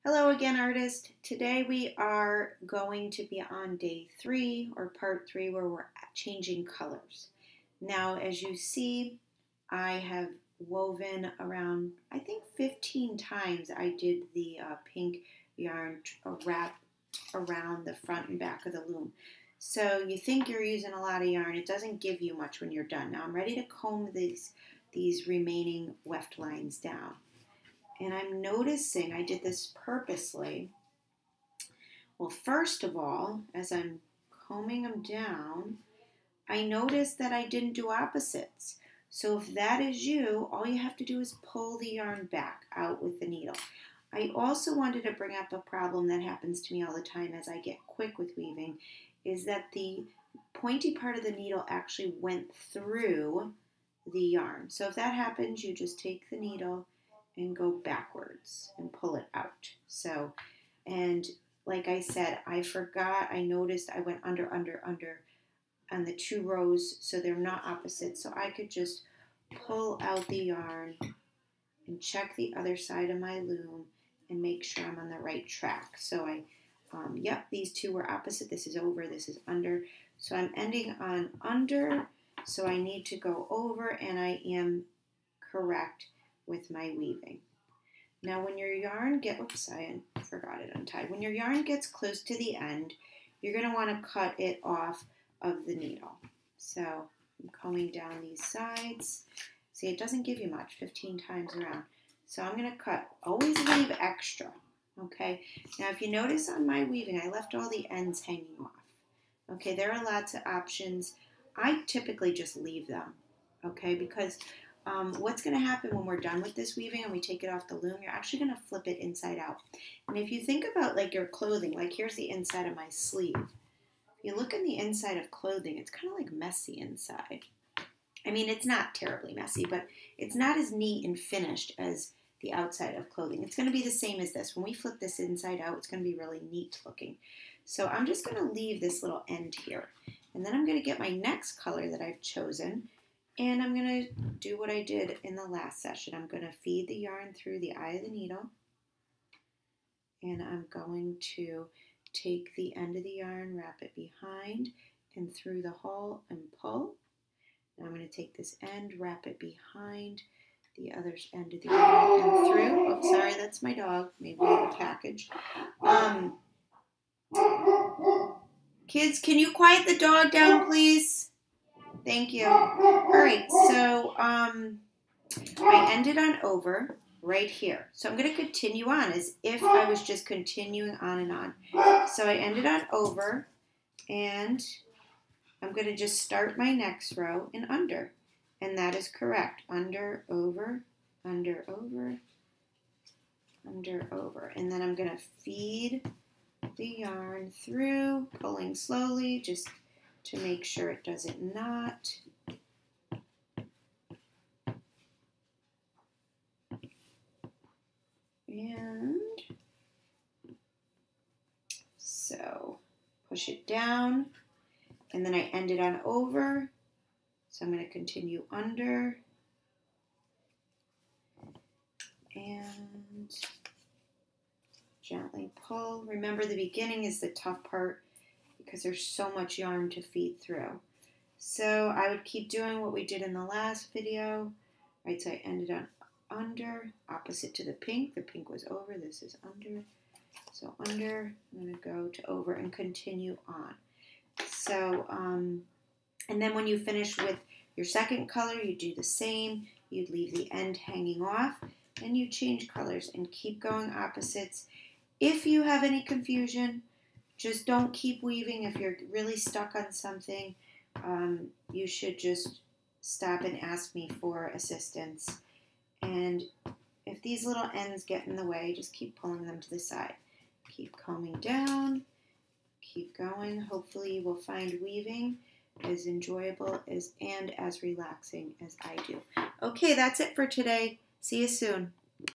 Hello again, artist. Today we are going to be on day 3 or part 3 where we're changing colors. Now, as you see, I have woven around, I think 15 times I did the pink yarn wrap around the front and back of the loom. So you think you're using a lot of yarn. It doesn't give you much when you're done. Now I'm ready to comb these remaining weft lines down. And I'm noticing I did this purposely. Well, first of all, as I'm combing them down, I noticed that I didn't do opposites. So if that is you, all you have to do is pull the yarn back out with the needle. I also wanted to bring up a problem that happens to me all the time as I get quick with weaving, is that the pointy part of the needle actually went through the yarn. So if that happens, you just take the needle and go backwards and pull it out. So, and like I said, I forgot, I noticed I went under on the 2 rows, so they're not opposite. So I could just pull out the yarn and check the other side of my loom and make sure I'm on the right track. So yep, these 2 were opposite. This is over, this is under. So I'm ending on under, so I need to go over, and I am correct with my weaving. Now when your yarn oops, I forgot it untied. When your yarn gets close to the end, you're going to want to cut it off of the needle. So I'm combing down these sides. See, it doesn't give you much, 15 times around. So I'm going to cut, always leave extra, okay? Now if you notice on my weaving, I left all the ends hanging off. Okay, there are lots of options. I typically just leave them, okay, because what's going to happen when we're done with this weaving and we take it off the loom, you're actually going to flip it inside out. And if you think about like your clothing, like here's the inside of my sleeve. If you look in the inside of clothing, it's kind of like messy inside. I mean, it's not terribly messy, but it's not as neat and finished as the outside of clothing. It's going to be the same as this. When we flip this inside out, it's going to be really neat looking. So I'm just going to leave this little end here. And then I'm going to get my next color that I've chosen. And I'm going to do what I did in the last session. I'm going to feed the yarn through the eye of the needle. And I'm going to take the end of the yarn, wrap it behind and through the hole and pull. Now I'm going to take this end, wrap it behind the other end of the yarn and through. Oh, sorry, that's my dog. Maybe we have a package. Kids, can you quiet the dog down, please? Thank you. All right, so I ended on over right here. So I'm going to continue on as if I was just continuing on and on. So I ended on over, and I'm going to just start my next row in under. And that is correct. Under, over, under, over, under, over. And then I'm going to feed the yarn through, pulling slowly, just to make sure it doesn't knot. And so push it down, and then I ended on over. So I'm going to continue under and gently pull. Remember, the beginning is the tough part because there's so much yarn to feed through. So I would keep doing what we did in the last video. Right, so I ended on under, opposite to the pink. The pink was over, this is under. So under, I'm going to go to over and continue on. So, and then when you finish with your second color, you do the same. You'd leave the end hanging off, and you change colors and keep going opposites. If you have any confusion, just don't keep weaving. If you're really stuck on something, you should just stop and ask me for assistance. And if these little ends get in the way, just keep pulling them to the side. Keep combing down, keep going. Hopefully you will find weaving as enjoyable and as relaxing as I do. Okay, that's it for today. See you soon.